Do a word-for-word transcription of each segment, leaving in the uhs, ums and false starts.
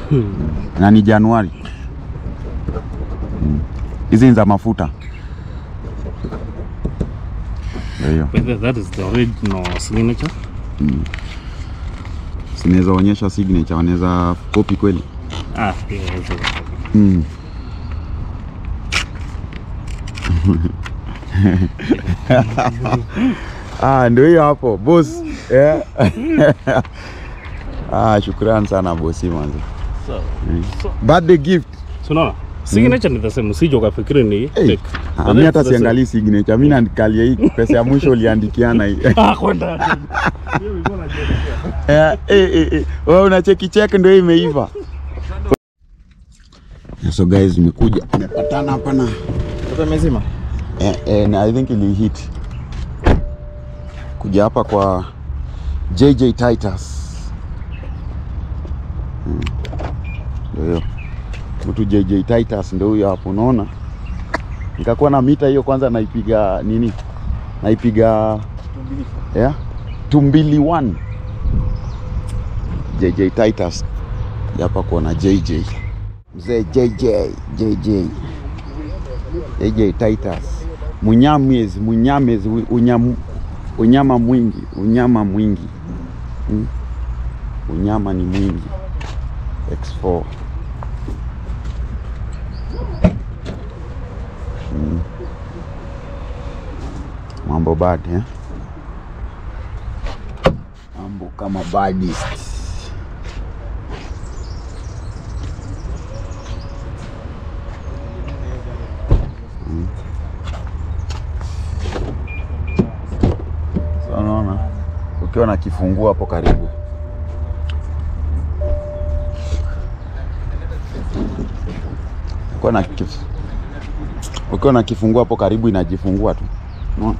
Na ni Januari. Hizi ni za mafuta. Ndio. That is the original signature. Mm. Sinaweza onyesha signature, wanaweza copy kweli? Ah, yeah. Mm. Ah, ndio hiyo hapo, boss. Yeah. Ah, shukrani sana boss manzi. So, mm. so birthday gift. So no. Signature ni the same, usije ukafikiri ni fake. Ah, mimi hata siangalii signature, mimi naangalia hii pesa ya mwisho uliandikiana hii. Ah, kwenda. Hiyo iko na eh eh eh. Wewe una cheki check ndio imeiva. So guys, nimekuja nimepatana hapa na Sasa mzima. Eh, eh, na I think ili hit. Kuja hapa kwa J J Titus. Hmm. Ndio. Mtu J J Titus ndio huyo hapo unaona. Nikakuwa na mita hiyo kwanza naipiga nini? Naipiga tumbili. Yeah. Tumbili one. J J Titus. Hapa kuna J J. Mzee J J, J J. J J Titus. Munyamezi, munyamezi, unyam, unyama mwingi, unyama mwingi. Hmm? Unyama ni mwingi. X four. Hmm. Mambo bad, eh? Mambo kama badist. Hmm. So unaona ukiwa na kifungua hapo karibu. Ukiwa na kif... ukiwa na kifungua hapo karibu inajifungua tu. Unaona?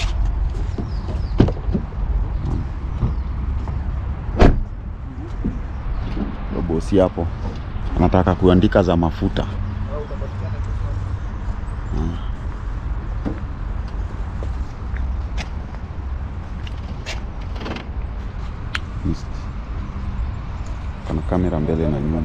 Bosi hapo anataka kuandika za mafuta. Kuna kamera mbele na nyuma.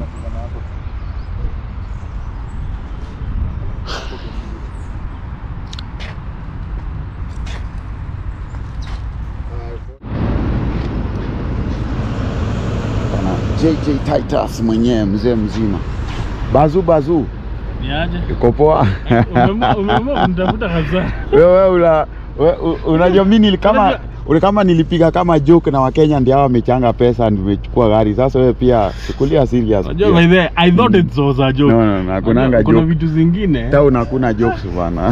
Kuna J J Titus mwenyewe mzee mzima. Bazu bazu. Niaje? Uko poa? Umeamua mtafuta kabisa. Wewe una unajua mimi kama ule kama nilipiga kama joke na Wakenya ndio hao wamechanga pesa nimechukua gari. Sasa wewe pia chukulia serious. Unajua by the I thought it was a joke. No no no, hakunanga joke. Kuna vitu zingine. Tao hakuna jokes bwana.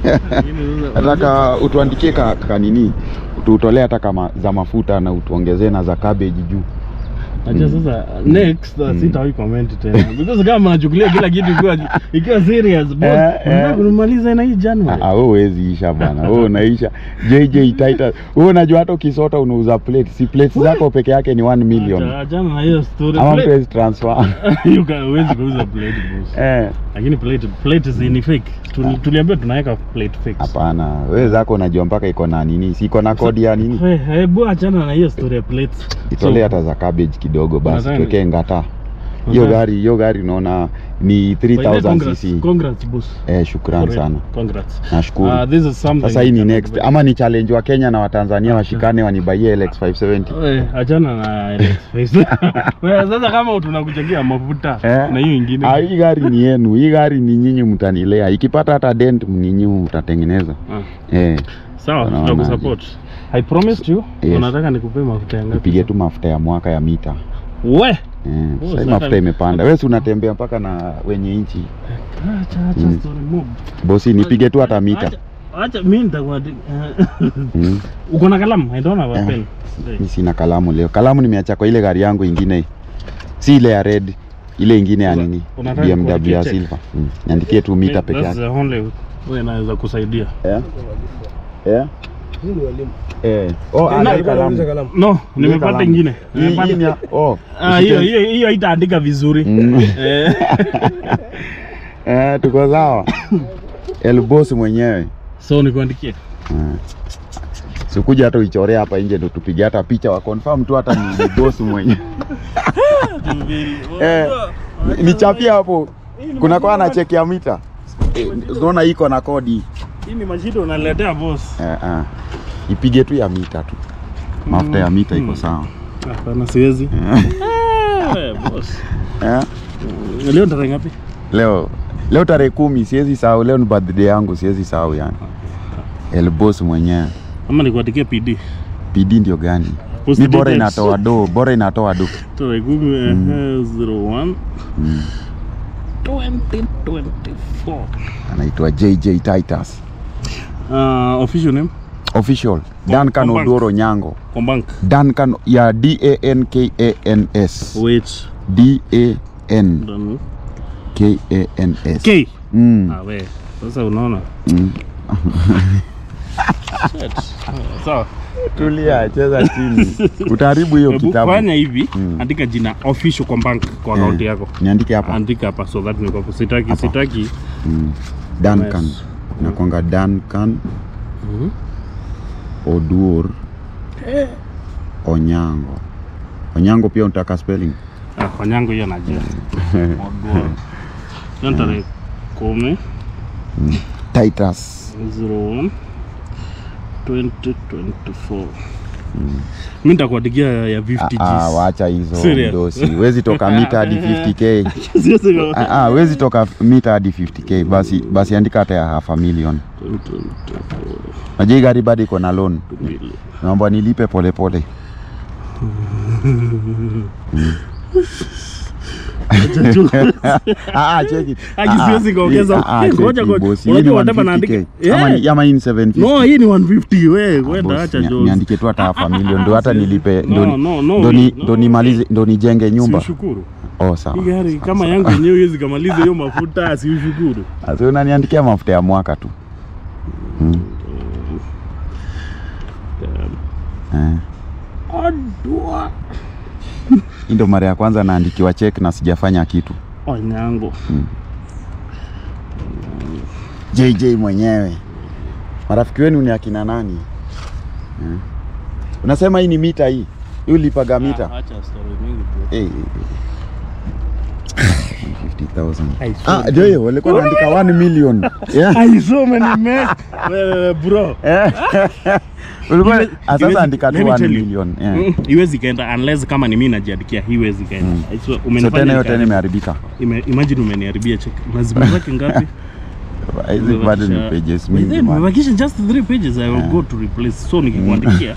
Nataka utuandikie ka, ka nini? Ututolee hata kama za mafuta na utuongezee na za cabbage juu. Acha sasa next mm. sitawahi comment tena because kama nachukulia kila kitu ikiwa ikiwa serious boss unataka kumaliza na hii January. Ah, wewe huwezi isha bana. Wewe unaisha J J Titus. Wewe unajua hata ukisota unauza plate. Si plates zako peke yake ni one million. Acha na hiyo story. Ama plate transfer. You can always kuuza plate boss. Eh. Lakini plate plate ni fake. Tuliambia tunaweka plate fake. Hapana. Wewe zako unajua mpaka iko na nini? Si iko na kodi ya nini? Eh, hebu achana na hiyo story ya plates. Itolee hata za cabbage kidogo basi tuweke ngata. Hiyo gari, hiyo gari unaona ni three thousand c c. Congrats boss. Eh, shukrani sana. Congrats. Nashukuru. Uh, this is something. Sasa hii ni next. Ama ni challenge wa Kenya na wa Tanzania washikane wanibaie L X five seventy. Eh, achana na L X five seventy. Wewe sasa kama tunakuchangia mafuta eh, na hiyo nyingine. Ah, hii gari ni yenu. Hii gari ni nyinyi mtanilea. Ikipata hata dent nyinyi mtatengeneza. Ah. Eh. Sawa, tutakusupport. I promised you. Yes. Unataka nikupe mafuta yangu. Nipige tu mafuta ya mwaka ya mita. We. Eh, sasa mafuta imepanda. Wewe unatembea mpaka na wenye inchi. Acha acha mm. story mob. Bosi nipige tu hata mita. Acha mimi nitakuwa. mm. Uko na kalamu? I don't have a pen. Mimi sina kalamu leo. Kalamu nimeacha kwa ile gari yangu nyingine. Si ile ya red, ile nyingine ya nini? B M W ya silver. Mm. Niandikie tu mita peke yake. That's the only way naweza kusaidia. Yeah. Yeah. Eh. Oh, ana kalamu. No, nimepata nyingine. Nimepata. Oh. Ah, hiyo hiyo hiyo haitaandika vizuri. Eh. Eh, tuko sawa. El boss mwenyewe. So nikuandikie. Sikuja hata uichorea hapa nje ndo tupige hata picha wa confirm tu hata ni boss mwenye. Eh, nichapia hapo. Kuna kwa na check ya mita. Unaona iko na kodi. Hii ni mashine unaletea boss. Eh ah. Ipige tu ya mita tu. Mafuta ya mita iko sawa. Hapana siwezi. Eh boss. Eh? Leo tarehe ngapi? Leo leo tarehe kumi, siwezi sahau. Leo ni birthday yangu, siwezi sahau yani. El boss mwenyewe. Ama nikuandikia P D. P D ndio gani? Ni bora inatoa do, bora inatoa do. Tarehe kumi zero one twenty twenty-four. Anaitwa J J Titus. Uh, official name? Official. Duncan Odoro Nyango. Kombank. Duncan ya D A N K A N S. Wait. D A N K A N S. K. Mm. Ah we. Sasa unaona. Mm. Sawa. Tulia, cheza chini. Utaharibu hiyo kitabu. Fanya hivi, mm. andika jina official kwa bank kwa account eh, yako. Niandike hapa. Andika hapa so that niko sitaki hapa. Sitaki. Mm. Duncan. Yes. Na kwanga Duncan. Mhm. Odur. Eh. Onyango. Onyango pia unataka spelling? Ah, Onyango hiyo najua. Odur. Nantare kumi. Titus. zero one twenty twenty-four. Mm. Mimi nitakuandikia ya fifty Gs. Ah, waacha hizo ndosi. Wezi toka mita hadi fifty K. Ah, ah, wezi toka mita hadi fifty K. Basi basi andika hata ya half a million. Najua gari bado iko na loan. Naomba nilipe pole pole. Mm. Ah, check it. Akisiwezi kuongeza. Ngoja ngoja. Unajua whatever naandika. Ama ama in seven fifty. No, hii ni one fifty wewe. Kwenda acha Jones. Niandike tu hata half a million ndo hata nilipe ndo ndo ndo nimalize ndo nijenge nyumba. Sishukuru. Oh sawa. Hii gari kama yangu yenyewe hizi kamaliza hiyo mafuta sishukuru. Sasa unaniandikia mafuta ya mwaka tu. Mm. Eh. Adua. Ndio mara ya kwanza naandikiwa check na sijafanya kitu. Onyango. Hmm. J J mwenyewe. Marafiki wenu ni akina nani? Hmm. Unasema hii ni mita hii. Hii ulipaga mita? Ah, acha story mingi tu. Eh. fifty thousand. Ah, ndio hiyo walikuwa wanaandika one million. Yeah. I so many men. Bro. Ulikuwa sasa andika tu one million. Yeah. Iwezi kaenda unless kama ni mimi najiandikia, hiwezi kaenda. Mm. So umenifanya tena yote nimeharibika. Imagine umeniharibia check. Lazima zake ngapi? Hizi bado ni pages mingi. Nimebakisha just three pages I will yeah. go to replace. So nikikuandikia.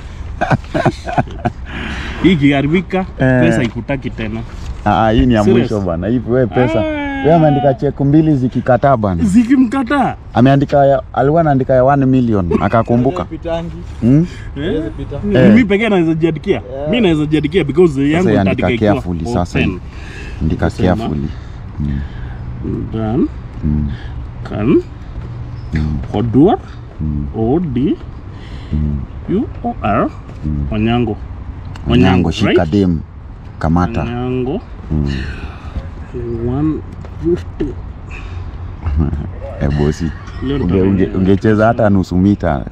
Hii kiharibika, pesa ikutaki tena. Ah, hii ni ya mwisho bwana. Hivi wewe pesa. Wewe ameandika check mbili zikikataa bwana. Zikimkataa. Ameandika ya alikuwa anaandika ya one million akakumbuka. Hmm? Eh? Mimi pekee naweza jiandikia. Mimi naweza jiandikia because yangu itaandika carefully sasa. Andika carefully. Dan kan Odur O D U O R Onyango. Onyango shikadem kamata. Onyango. one fifty. Eh bosi. Unge ungecheza hata nusu mita.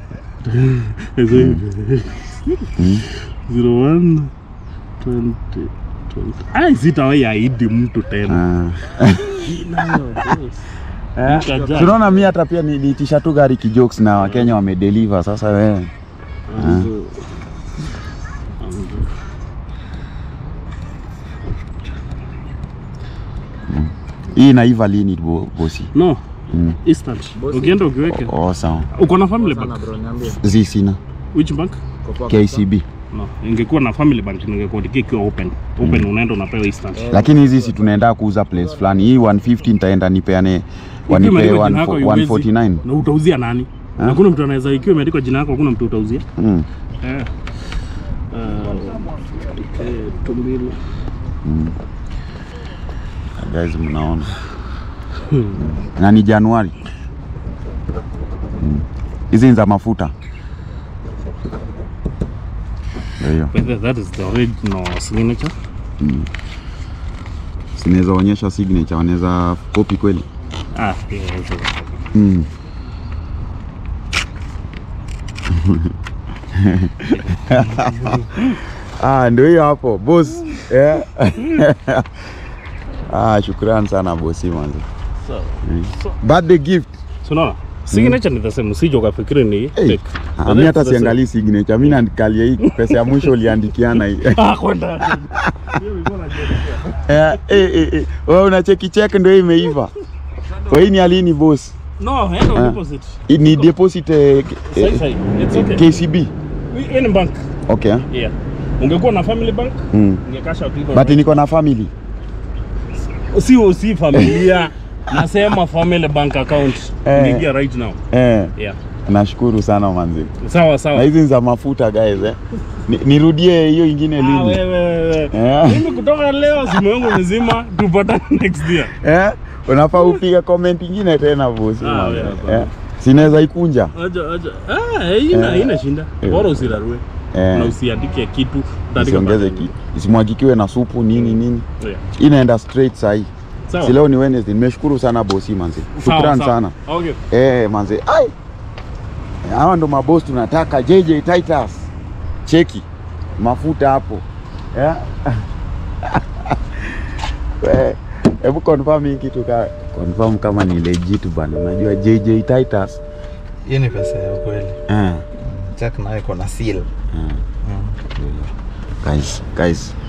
zero one twenty twenty. Ai sitawahi aidi mtu tena. Tunaona mimi hata pia niitisha tu gari kijokes na Wakenya wamedeliver sasa wewe. Hii naiva lini bosi? No. Mm. Instant. Ukienda ukiweke. Oh, sawa. Uko na family bank? Zi sina. Which bank? K C B. No. Ingekuwa na family bank ningekuwa ikiwa open. Open mm. unaenda unapewa instant. Lakini hizi si tunaenda kuuza place fulani. Hii one fifty nitaenda nipeane wanipe one forty-nine. Na utauzia nani? Hakuna mtu anaweza ikiwa imeandikwa jina lako hakuna mtu utauzia. Mm. Eh. Uh, tumbili. Mm. Guys mnaona. Hmm. Na ni Januari. Hizi hmm. za mafuta. Ndio. That is the original signature. Hmm. Sinaweza onyesha signature, wanaweza copy kweli. Ah, yeah. Mm. Ah, ndio hiyo hapo boss. Yeah. Ah, shukrani sana boss manzi. So, mm. so birthday gift. So no. Signature ni the same, usije ukafikiri ni fake. Ah, mimi hata siangalii signature. Mimi naandikalia hii pesa ya mwisho uliandikiana hii. Ah, kwenda. Eh eh eh. Wewe una cheki cheque ndio imeiva. Wewe ni alini boss? No, hand on deposit. Ni deposit eh, eh, it's okay. K C B. We in bank. Okay. Yeah. Ungekuwa na family bank? Mm. Ungekasha out hivyo. But niko na family. Si si familia. Nasema family bank account. Eh. Niingia right now. Eh. Yeah. Nashukuru sana manzi. Sawa sawa. Na hizi za mafuta guys eh. Ni, nirudie hiyo ingine lini? Ah, wewe wewe. Yeah. Mimi kutoka leo simu yangu mzima tupatane next year. Eh? Unafaa upige comment ingine tena boss. Ah, wewe. Eh. Sinaweza ikunja. Aja aja. Ah, ina ina shinda. Bora usirarue. Eh. Na usiandike kitu, usiongeze kitu. Isimwagikiwe na supu nini nini. Yeah. Inaenda straight sahi. Sawa. Si leo ni Wednesday. Nimeshukuru sana bosi manzi. Shukrani sana. Okay. Eh manzi. Ai. Hawa ndo maboss tunataka. J J Titus. Cheki mafuta hapo. Yeah. Eh, hebu confirm hii kitu ka confirm kama ni legit bana. Unajua J J Titus. Hii ni pesa ya kweli. Eh. Check nayo iko na seal. Eh. Guys, guys.